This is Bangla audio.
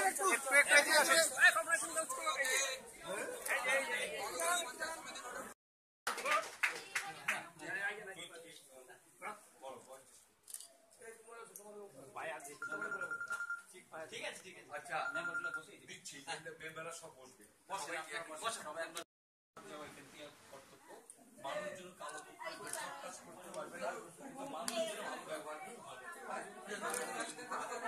ঠিক আছে ঠিক আছে আচ্ছা মেম্বারগুলো বসে দিচ্ছি মেম্বাররা সব বসবে বসে কর্তব্য মানুষজন কালো সব কাজ করতে পারবে না কিন্তু মানুষজন ভালো ব্যবহার করতে হবে